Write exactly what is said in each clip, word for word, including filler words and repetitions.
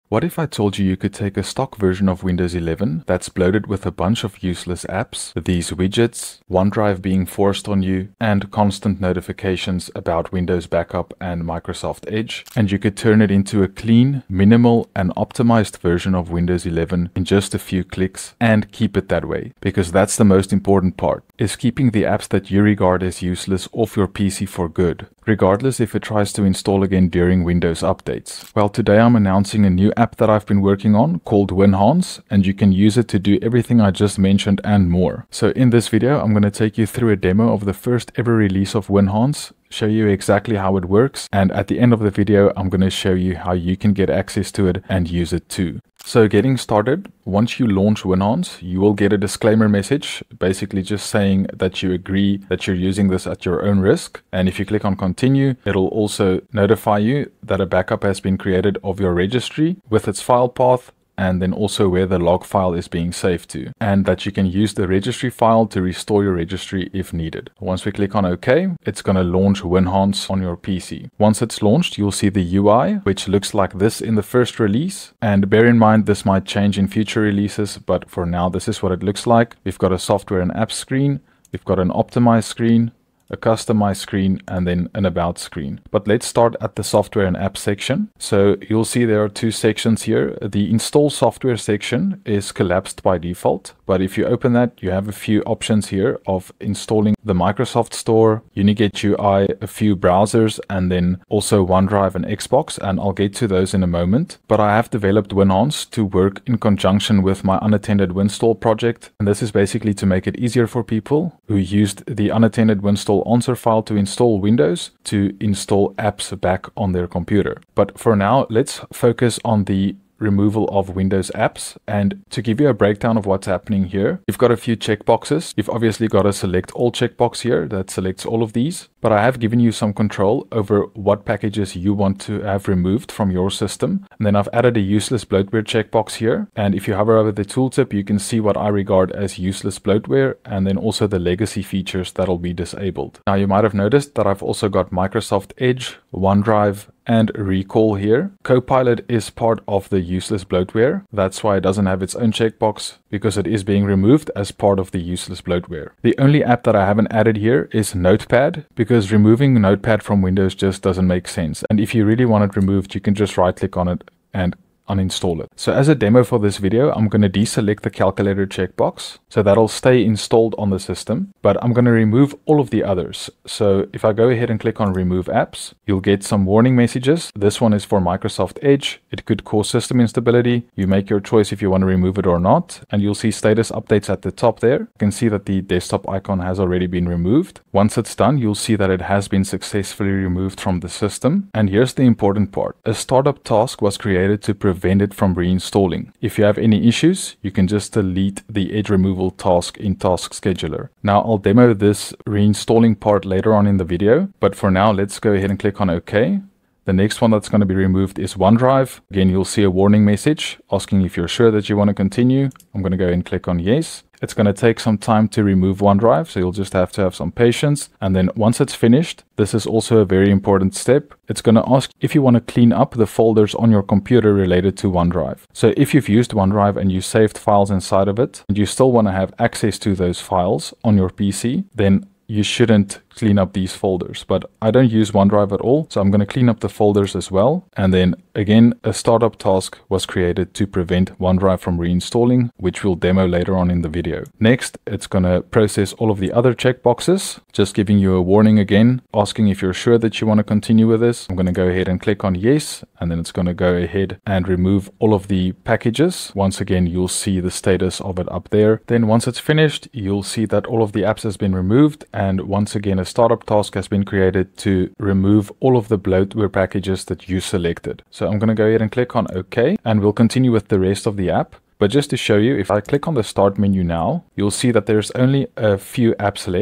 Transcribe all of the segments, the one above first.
What if I told you you could take a stock version of Windows eleven that's bloated with a bunch of useless apps, these widgets, OneDrive being forced on you, and constant notifications about Windows Backup and Microsoft Edge, and you could turn it into a clean, minimal, and optimized version of Windows eleven in just a few clicks, and keep it that way, because that's the most important part, is keeping the apps that you regard as useless off your P C for good, regardless if it tries to install again during Windows updates. Well, today I'm announcing a new app that I've been working on called Winhance, and you can use it to do everything I just mentioned and more. So in this video, I'm going to take you through a demo of the first ever release of Winhance, show you exactly how it works, and at the end of the video, I'm going to show you how you can get access to it and use it too. So getting started, once you launch Winhance, you will get a disclaimer message, basically just saying that you agree that you're using this at your own risk. And if you click on continue, it'll also notify you that a backup has been created of your registry with its file path, and then also where the log file is being saved to, and that you can use the registry file to restore your registry if needed. Once we click on OK, it's going to launch Winhance on your P C. Once it's launched, you'll see the U I, which looks like this in the first release. And bear in mind, this might change in future releases, but for now, this is what it looks like. We've got a software and apps screen, we've got an optimized screen, a customized screen, and then an about screen. But let's start at the software and app section. So you'll see there are two sections here. The install software section is collapsed by default, but if you open that, you have a few options here of installing the Microsoft Store, Unigate U I, a few browsers, and then also OneDrive and Xbox, and I'll get to those in a moment. But I have developed Winhance to work in conjunction with my unattended Winstall project, and this is basically to make it easier for people who used the unattended Winstall answer file to install Windows to install apps back on their computer. But for now, let's focus on the removal of Windows apps. And to give you a breakdown of what's happening here, you've got a few checkboxes. You've obviously got a select all checkbox here that selects all of these, but I have given you some control over what packages you want to have removed from your system. And then I've added a useless bloatware checkbox here. And if you hover over the tooltip, you can see what I regard as useless bloatware, and then also the legacy features that'll be disabled. Now, you might have noticed that I've also got Microsoft Edge, OneDrive, and Recall here. Copilot is part of the useless bloatware. That's why it doesn't have its own checkbox, because it is being removed as part of the useless bloatware. The only app that I haven't added here is Notepad, because removing Notepad from Windows just doesn't make sense. And if you really want it removed, you can just right click on it and uninstall it. So as a demo for this video, I'm going to deselect the calculator checkbox, so that'll stay installed on the system, but I'm going to remove all of the others. So if I go ahead and click on remove apps, you'll get some warning messages. This one is for Microsoft Edge. It could cause system instability. You make your choice if you want to remove it or not, and you'll see status updates at the top there. You can see that the desktop icon has already been removed. Once it's done, you'll see that it has been successfully removed from the system. And here's the important part. A startup task was created to prevent prevent it from reinstalling. If you have any issues, you can just delete the Edge removal task in Task Scheduler. Now, I'll demo this reinstalling part later on in the video, but for now, let's go ahead and click on OK. The next one that's going to be removed is OneDrive. Again, you'll see a warning message asking if you're sure that you want to continue. I'm going to go ahead and click on yes. It's going to take some time to remove OneDrive, so you'll just have to have some patience. And then once it's finished, this is also a very important step. It's going to ask if you want to clean up the folders on your computer related to OneDrive. So if you've used OneDrive and you saved files inside of it, and you still want to have access to those files on your P C, then you shouldn't clean up these folders. But I don't use OneDrive at all, so I'm going to clean up the folders as well. And then again, a startup task was created to prevent OneDrive from reinstalling, which we'll demo later on in the video. Next, it's going to process all of the other checkboxes, just giving you a warning again, asking if you're sure that you want to continue with this. I'm going to go ahead and click on yes, and then it's going to go ahead and remove all of the packages. Once again, you'll see the status of it up there. Then once it's finished, you'll see that all of the apps has been removed, and once again, a startup task has been created to remove all of the bloatware packages that you selected. So I'm going to go ahead and click on OK, and we'll continue with the rest of the app. But just to show you, if I click on the start menu now, you'll see that there's only a few apps left.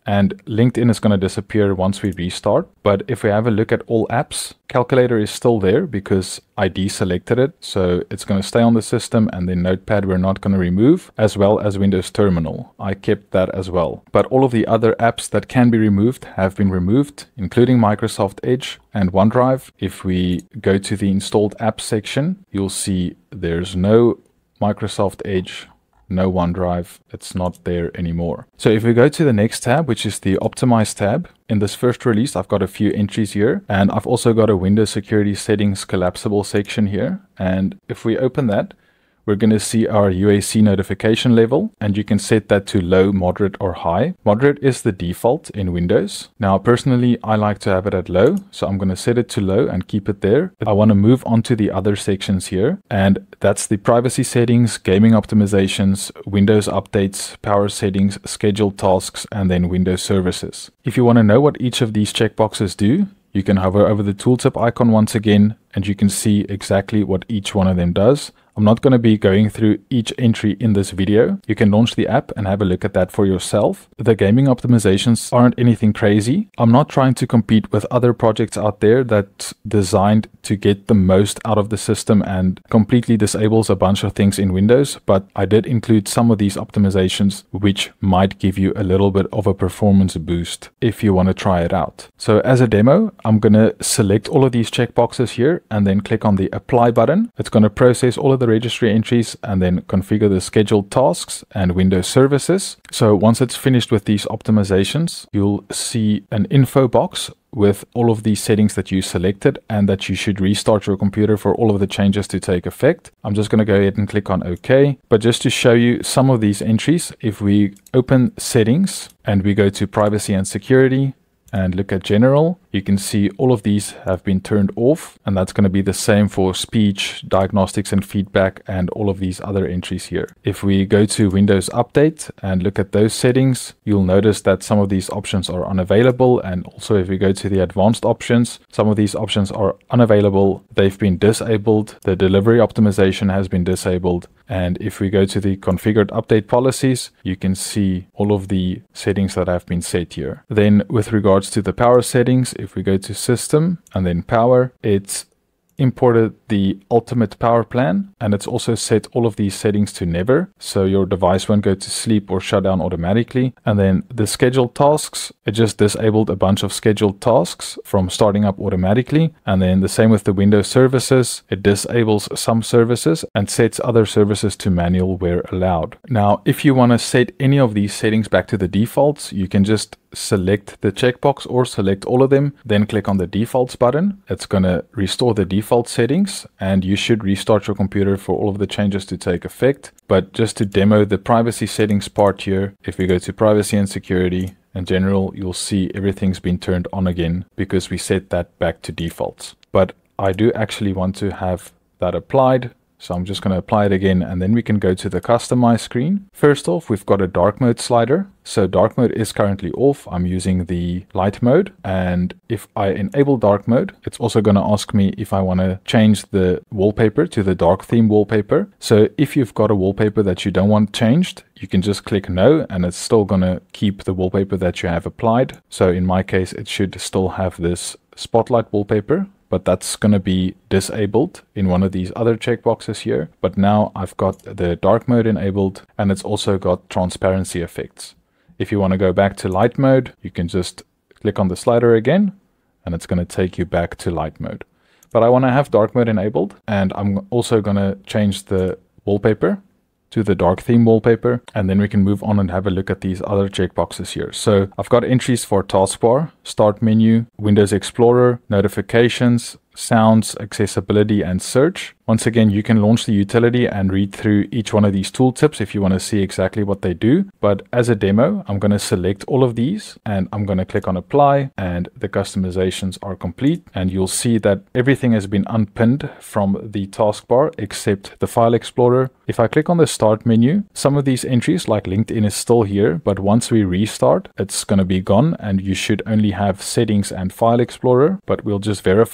and LinkedIn is going to disappear once we restart. But if we have a look at all apps, Calculator is still there because I deselected it. So it's going to stay on the system, and then Notepad we're not going to remove, as well as Windows Terminal. I kept that as well. But all of the other apps that can be removed have been removed, including Microsoft Edge and OneDrive. If we go to the installed apps section, you'll see there's no Microsoft Edge, no OneDrive, it's not there anymore. So if we go to the next tab, which is the Optimize tab, in this first release, I've got a few entries here, and I've also got a Windows Security Settings collapsible section here. And if we open that, we're going to see our U A C notification level, and you can set that to low, moderate, or high. Moderate is the default in Windows. Now, personally, I like to have it at low, so I'm going to set it to low and keep it there. I want to move on to the other sections here, and that's the privacy settings, gaming optimizations, Windows updates, power settings, scheduled tasks, and then Windows services. If you want to know what each of these checkboxes do, you can hover over the tooltip icon once again, and you can see exactly what each one of them does. I'm not going to be going through each entry in this video. You can launch the app and have a look at that for yourself. The gaming optimizations aren't anything crazy. I'm not trying to compete with other projects out there that's designed to get the most out of the system and completely disables a bunch of things in Windows, but I did include some of these optimizations which might give you a little bit of a performance boost if you want to try it out. So as a demo, I'm going to select all of these checkboxes here and then click on the apply button. It's going to process all of the registry entries and then configure the scheduled tasks and Windows services. So once it's finished with these optimizations, you'll see an info box with all of these settings that you selected and that you should restart your computer for all of the changes to take effect. I'm just going to go ahead and click on OK. But just to show you some of these entries, if we open settings and we go to privacy and security and look at general, you can see all of these have been turned off, and that's going to be the same for speech, diagnostics and feedback, and all of these other entries here. If we go to Windows Update and look at those settings, you'll notice that some of these options are unavailable, and also if we go to the advanced options, some of these options are unavailable. They've been disabled. The delivery optimization has been disabled. And if we go to the configured update policies, you can see all of the settings that have been set here. Then with regards to the power settings, if we go to system and then power, it's imported the ultimate power plan, and it's also set all of these settings to never, so your device won't go to sleep or shut down automatically. And then the scheduled tasks, it just disabled a bunch of scheduled tasks from starting up automatically. And then the same with the Windows services, it disables some services and sets other services to manual where allowed. Now, if you want to set any of these settings back to the defaults, you can just select the checkbox or select all of them, then click on the defaults button. It's going to restore the default settings, and you should restart your computer for all of the changes to take effect. But just to demo the privacy settings part here, if we go to privacy and security and general, you'll see everything's been turned on again because we set that back to defaults. But I do actually want to have that applied, so I'm just going to apply it again, and then we can go to the customize screen. First off, we've got a dark mode slider. So dark mode is currently off. I'm using the light mode, and if I enable dark mode, it's also going to ask me if I want to change the wallpaper to the dark theme wallpaper. So if you've got a wallpaper that you don't want changed, you can just click no, and it's still going to keep the wallpaper that you have applied. So in my case, it should still have this spotlight wallpaper, but that's going to be disabled in one of these other checkboxes here. But now I've got the dark mode enabled, and it's also got transparency effects. If you want to go back to light mode, you can just click on the slider again, and it's going to take you back to light mode. But I want to have dark mode enabled, and I'm also going to change the wallpaper to the dark theme wallpaper, and then we can move on and have a look at these other checkboxes here. So I've got entries for taskbar, start menu, Windows Explorer, notifications, sounds, accessibility, and search. Once again, you can launch the utility and read through each one of these tooltips if you want to see exactly what they do. But as a demo, I'm going to select all of these, and I'm going to click on apply, and the customizations are complete. And you'll see that everything has been unpinned from the taskbar except the file explorer. If I click on the start menu, some of these entries like LinkedIn is still here, but once we restart, it's going to be gone, and you should only have settings and file explorer, but we'll just verify that.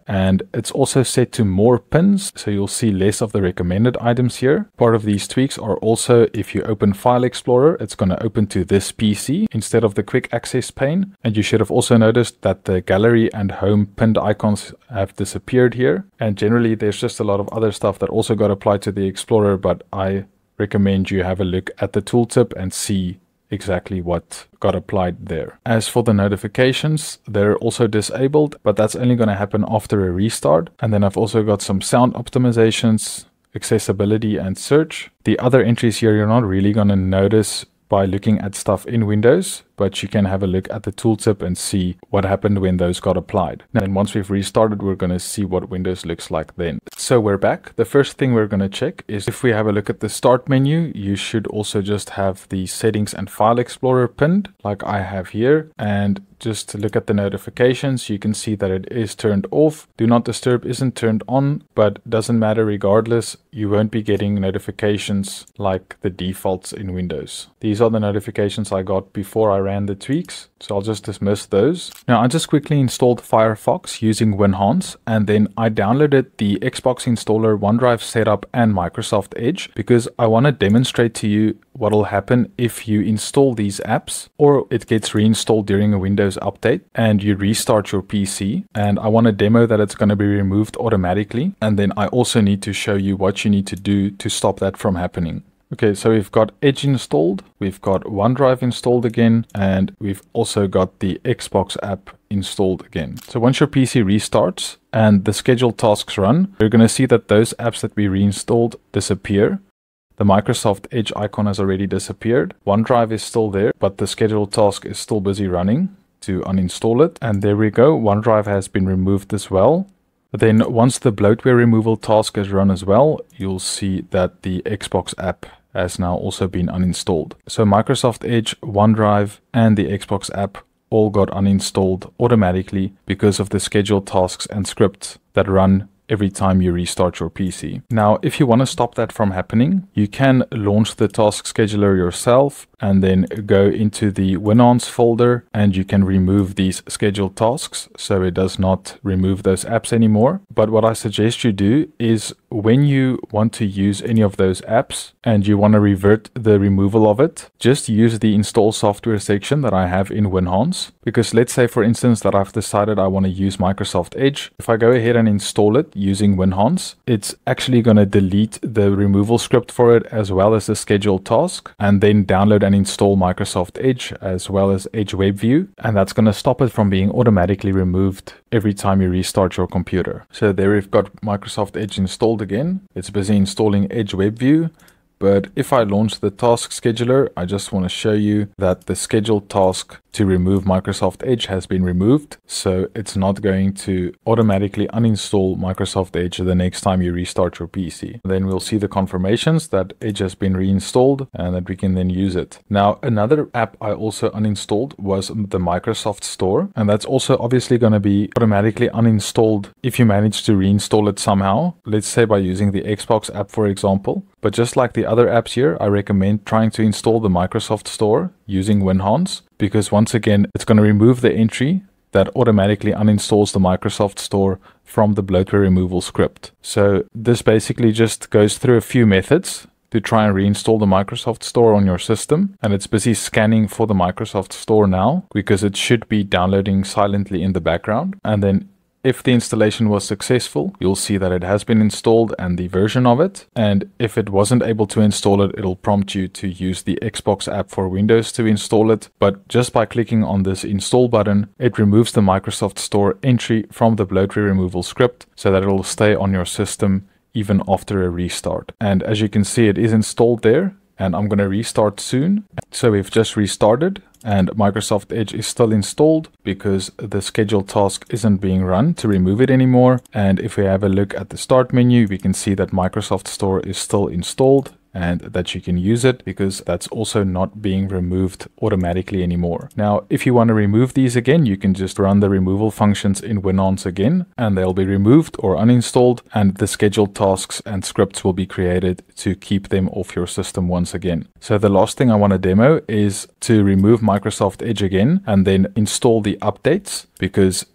and it's also set to more pins, so you'll see less of the recommended items here. Part of these tweaks are also, if you open File Explorer, it's going to open to this P C instead of the quick access pane. And you should have also noticed that the gallery and home pinned icons have disappeared here. And generally there's just a lot of other stuff that also got applied to the Explorer, but I recommend you have a look at the tooltip and see exactly what got applied there. As for the notifications, they're also disabled, but that's only going to happen after a restart. And then I've also got some sound optimizations, accessibility and search. The other entries here you're not really going to notice by looking at stuff in Windows, but you can have a look at the tooltip and see what happened when those got applied. And then once we've restarted, we're going to see what Windows looks like then. So we're back. The first thing we're going to check is if we have a look at the start menu, you should also just have the settings and file explorer pinned like I have here. And just to look at the notifications, you can see that it is turned off. Do not disturb isn't turned on, but doesn't matter regardless. You won't be getting notifications like the defaults in Windows. These are the notifications I got before I ran the tweaks, so I'll just dismiss those. Now I just quickly installed Firefox using Winhance, and then I downloaded the Xbox installer, OneDrive setup and Microsoft Edge because I want to demonstrate to you what will happen if you install these apps or it gets reinstalled during a Windows update and you restart your P C. And I want to demo that it's going to be removed automatically, and then I also need to show you what you need to do to stop that from happening. Okay, so we've got Edge installed, we've got OneDrive installed again, and we've also got the Xbox app installed again. So once your P C restarts and the scheduled tasks run, you're going to see that those apps that we reinstalled disappear. The Microsoft Edge icon has already disappeared. OneDrive is still there, but the scheduled task is still busy running. To uninstall it, and there we go, OneDrive has been removed as well. Then once the bloatware removal task is run as well, you'll see that the Xbox app has now also been uninstalled. So Microsoft Edge, OneDrive and the Xbox app all got uninstalled automatically because of the scheduled tasks and scripts that run every time you restart your P C. Now, if you want to stop that from happening, you can launch the task scheduler yourself and then go into the Winhance folder and you can remove these scheduled tasks so it does not remove those apps anymore. But what I suggest you do is when you want to use any of those apps and you want to revert the removal of it, just use the install software section that I have in Winhance. Because let's say, for instance, that I've decided I want to use Microsoft Edge. If I go ahead and install it using Winhance, it's actually going to delete the removal script for it as well as the scheduled task, and then download and install Microsoft Edge as well as Edge WebView, and that's going to stop it from being automatically removed every time you restart your computer. So there we've got Microsoft Edge installed again. It's busy installing Edge WebView. But if I launch the task scheduler, I just want to show you that the scheduled task to remove Microsoft Edge has been removed. So it's not going to automatically uninstall Microsoft Edge the next time you restart your P C. Then we'll see the confirmations that Edge has been reinstalled and that we can then use it. Now, another app I also uninstalled was the Microsoft Store. And that's also obviously going to be automatically uninstalled if you manage to reinstall it somehow. Let's say by using the Xbox app, for example. But just like the other apps here, I recommend trying to install the Microsoft Store using Winhance, because once again, it's going to remove the entry that automatically uninstalls the Microsoft Store from the bloatware removal script. So this basically just goes through a few methods to try and reinstall the Microsoft Store on your system. And it's busy scanning for the Microsoft Store now because it should be downloading silently in the background. And then if the installation was successful, you'll see that it has been installed and the version of it. And if it wasn't able to install it, it'll prompt you to use the Xbox app for Windows to install it. But just by clicking on this install button, it removes the Microsoft Store entry from the bloatware removal script so that it'll stay on your system even after a restart. And as you can see, it is installed there. And I'm going to restart soon. So we've just restarted and Microsoft Edge is still installed because the scheduled task isn't being run to remove it anymore. And if we have a look at the start menu, we can see that Microsoft Store is still installed and that you can use it because that's also not being removed automatically anymore. Now, if you want to remove these again, you can just run the removal functions in Winhance again, and they'll be removed or uninstalled, and the scheduled tasks and scripts will be created to keep them off your system once again. So the last thing I want to demo is to remove Microsoft Edge again and then install the updates, because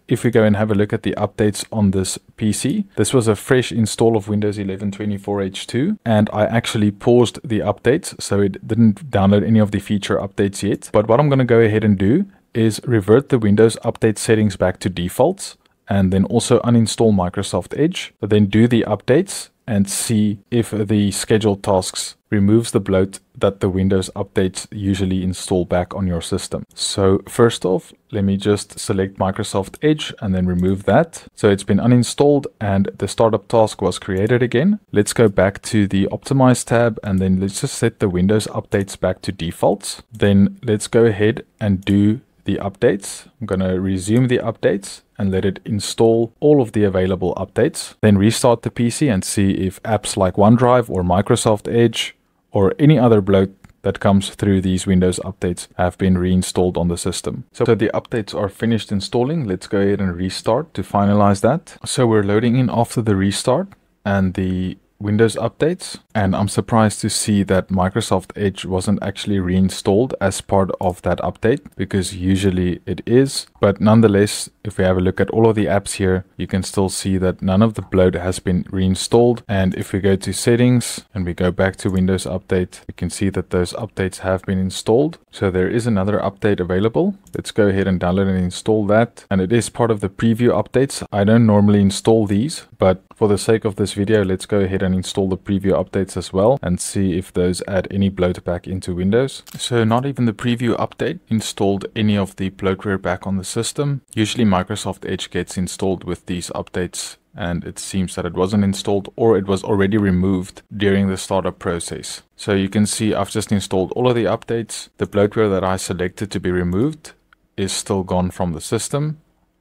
if we go and have a look at the updates on this P C, this was a fresh install of Windows eleven twenty-four H two, and I actually paused the updates, so it didn't download any of the feature updates yet. But what I'm going to go ahead and do is revert the Windows update settings back to defaults, and then also uninstall Microsoft Edge, then do the updates and see if the scheduled tasks removes the bloat that the Windows updates usually install back on your system. So first off, let me just select Microsoft Edge and then remove that. So it's been uninstalled and the startup task was created again. Let's go back to the Optimize tab and then let's just set the Windows updates back to defaults. Then let's go ahead and do the updates. I'm going to resume the updates and let it install all of the available updates. Then restart the P C and see if apps like OneDrive or Microsoft Edge or any other bloat that comes through these Windows updates have been reinstalled on the system. So, so the updates are finished installing. Let's go ahead and restart to finalize that. So we're loading in after the restart and the Windows updates, and I'm surprised to see that Microsoft Edge wasn't actually reinstalled as part of that update, because usually it is. But nonetheless, if we have a look at all of the apps here, you can still see that none of the bloat has been reinstalled. And if we go to settings and we go back to Windows Update, we can see that those updates have been installed. So there is another update available. Let's go ahead and download and install that. And it is part of the preview updates. I don't normally install these, but for the sake of this video, let's go ahead and install the preview updates as well and see if those add any bloat back into Windows. So not even the preview update installed any of the bloatware back on the system. Usually Microsoft Edge gets installed with these updates, and it seems that it wasn't installed or it was already removed during the startup process. So you can see I've just installed all of the updates. The bloatware that I selected to be removed is still gone from the system.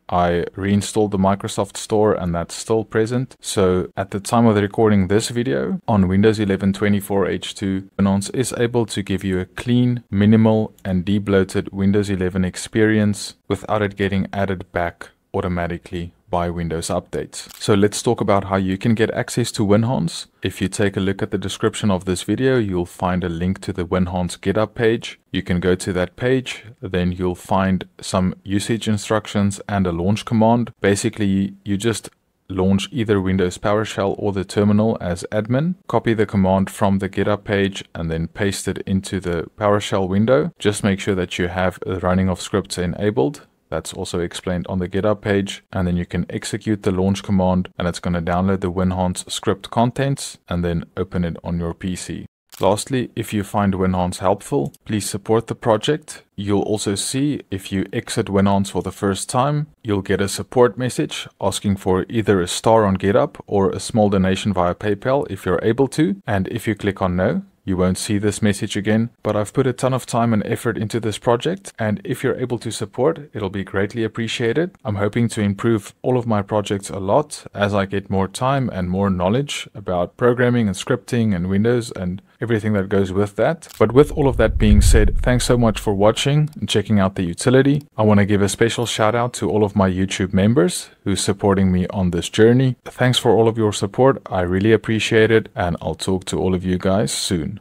I reinstalled the Microsoft Store and that's still present. So at the time of the recording this video on Windows eleven twenty-four H two, Winhance is able to give you a clean, minimal and debloated Windows eleven experience without it getting added back automatically by Windows updates. So let's talk about how you can get access to Winhance. If you take a look at the description of this video, you'll find a link to the Winhance GitHub page. You can go to that page, then you'll find some usage instructions and a launch command. Basically, you just launch either Windows PowerShell or the terminal as admin, copy the command from the GitHub page and then paste it into the PowerShell window. Just make sure that you have the running of scripts enabled. That's also explained on the GitHub page. And then you can execute the launch command and it's going to download the Winhance script contents and then open it on your P C. Lastly, if you find Winhance helpful, please support the project. You'll also see if you exit Winhance for the first time, you'll get a support message asking for either a star on GitHub or a small donation via PayPal if you're able to. And if you click on no, you won't see this message again, but I've put a ton of time and effort into this project, and if you're able to support, it'll be greatly appreciated. I'm hoping to improve all of my projects a lot as I get more time and more knowledge about programming and scripting and Windows and everything that goes with that. But with all of that being said, thanks so much for watching and checking out the utility. I want to give a special shout out to all of my YouTube members who's supporting me on this journey. Thanks for all of your support. I really appreciate it, and I'll talk to all of you guys soon.